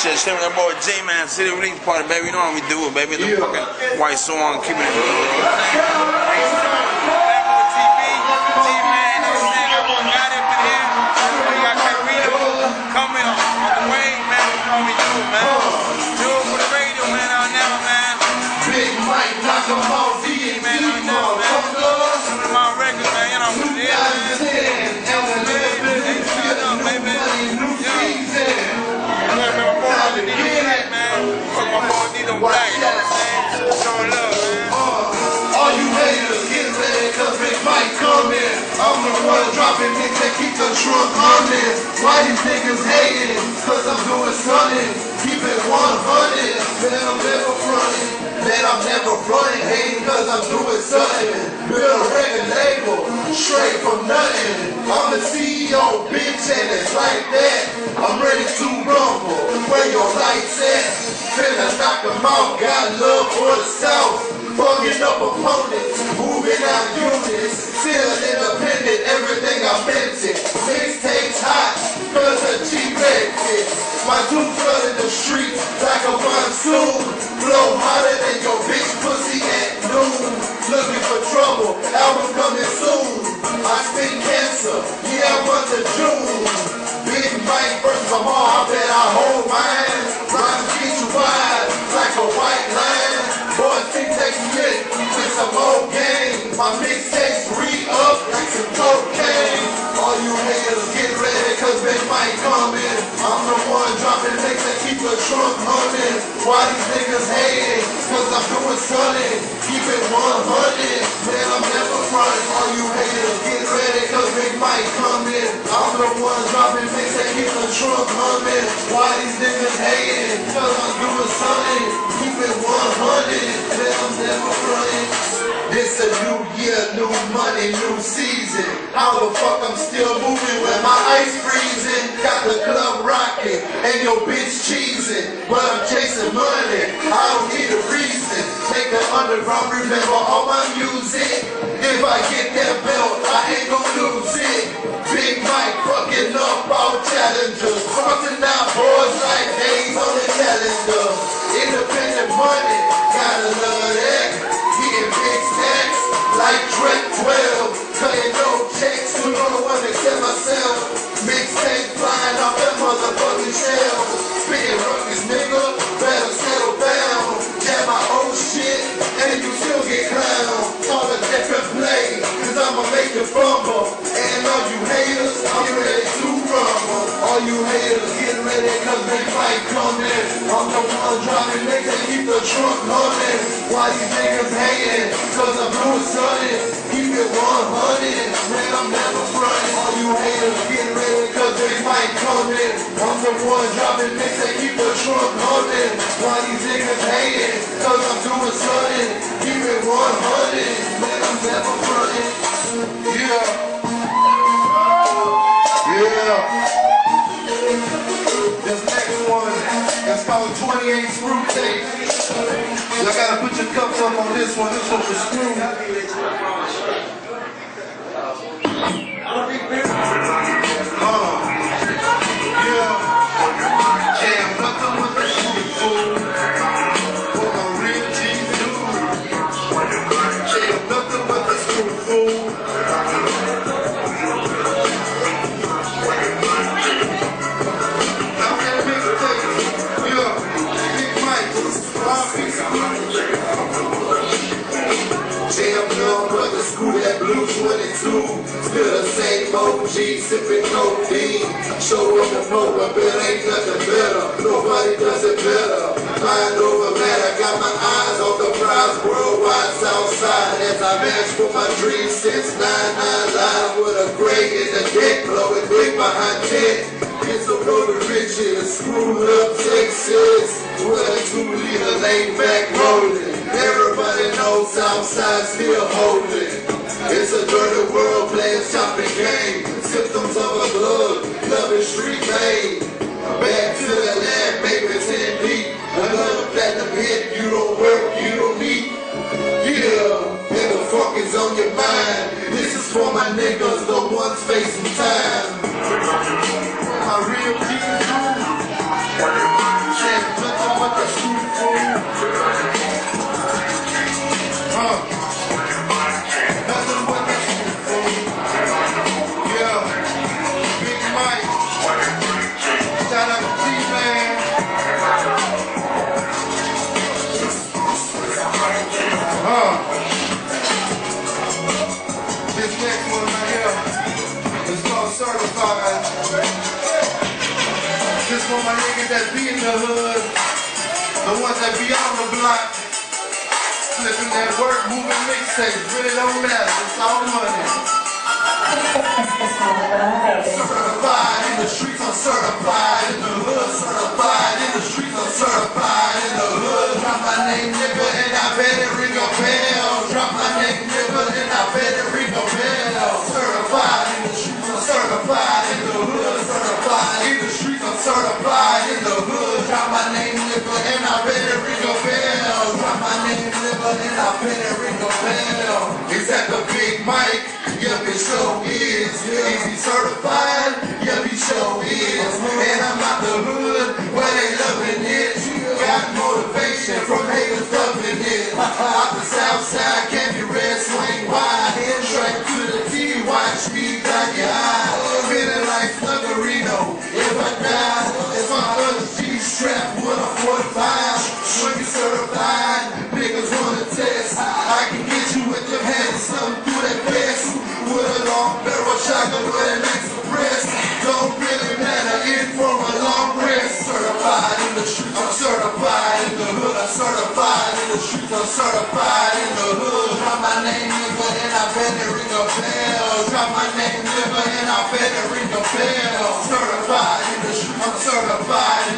Shit, with that boy J-Man, City Release Party, baby. You know how we do it, baby. The fucking White Swan, keeping it real. I'm the one dropping mix that keep the trunk running. Why these niggas hating? Cause I'm doing something. Keep it 100. Man, I'm never fronting. Man, I'm never fronting. Hating cause I'm doing something. Build a record label. Straight from nothing. I'm the CEO, bitch, and it's like that. I'm ready to rumble. Where your lights at? Finna knock them out. Got love for the South. Bugging up opponents, moving out units, still independent, everything I meant it. Mixtapes hot, cause a G-Red fit. My two flood in the streets like a monsoon. Blow hotter than your bitch pussy at noon. Looking for trouble, album coming soon. I spit cancer, yeah, month of June. Big Mike versus Lamar, I bet I hold mine. Rhymes get you wide like a white line. Boys think they split with some old game. My mixtapes re-up like some cocaine. All you haters get ready cause Big Mike coming. I'm the one dropping mix that keep the trunk humming. Why these niggas hating? Cause I'm doing something. Keep it 100. Man, I'm never fronting. All you haters get ready cause Big Mike coming. I'm the one dropping mix that keep the trunk humming. Why these niggas hating? Cause I'm doing something. Keep it 100. Man, I'm never fronting. It's a new year, new money, new season. How the fuck I'm still moving when my ice freezing? Got the club rocking and your bitch cheesing. But I'm chasing money, I don't need a reason. Take the underground, remember all my music. If I get that belt, I ain't gon' lose it. Big Mike fucking up all challengers. Crossing out boys like days on the calendar. Independent money, gotta love that. Getting big stacks like Drake 12. Cutting no checks, you know the one except myself. Mixtape flying off that motherfucking shell. Spitting ruckus, nigga, better settle down. Jab my old shit, and you still get clowned. All the different play, cause I'ma make you fumble. And all you haters, I'm ready to rumble. All you haters, get ready cause Big Mike coming. I'm the one dropping niggas that keep the trunk humming. Why these niggas hating? Cause I'm doing something. Keep it 100. Man, I'm never fronting. All you haters, get ready cause Big Mike coming. I'm the one dropping niggas that keep the trunk humming. Why these niggas hating? Cause I'm doing something. Keep it 100. Man, I'm never fronting. Yeah. This next one is called 28 Screw Tape. Y'all gotta put your cups up on this one. This one for Screw. Jam nothing with the shit, fool. For my real G's do. Jam nothing with the screw, fool. Screw that blue 22, still the same OG, sipping codeine. Show up and know, but it ain't nothing better. Nobody does it better. Mind over matter, got my eyes on the prize. Worldwide Southside, as I match for my dreams since 99 live with a gray in the deck, blowing big behind 10. It's a road to riches, screwed up Texas, with a 2-liter laid back rolling. Everybody knows Southside still holding. It's a dirty world playing shopping game. Symptoms of a blood, loving street made. Back to the land, maybe 10 deep. Another platinum hit, you don't work, you don't eat. Yeah, and the fuck is on your mind. This is for my niggas, the ones facing time. My real people. Shout out to G-Man. This next one right here is called Certified. This for my niggas that be in the hood, the ones that be on the block, flipping that work, moving mixtapes, really don't matter, it's all money. Certified in the streets, I'm certified in the hood, certified in the streets, I'm certified in the hood. Drop my name, nigga, and I bet it ring a bell. Drop my name, nigga, and I bet it ring a bell. Certified in the streets, I'm certified in the hood, certified in the streets, I'm certified in the hood. Drop my name, nigga, and I bet it ring a bell. Drop my name, nigga, and I bet it ring a bell. Is that the Big Mike? Yeah, he sure is. Is he certified? Yeah, he sure is. And I'm out the hood where they loving it. Got motivation from haters loving it. Out the south side, can't be red, swing wide. Head straight to the T, watch me got your eye. Feeling like Sluggerino. If I die, it's my other G-strap with a 45. Swing certified, niggas wanna test. I can get you with them hands, something through that vest. With a long barrel shotgun with an extra press. Don't really matter, in for a long rest. Certified in the streets, I'm certified in the hood. I'm certified in the streets, I'm certified in the hood. Drop my name, nigga, and I bet it ring a bell. Drop my name, nigga, and I bet it ring a bell. Certified in the streets, I'm certified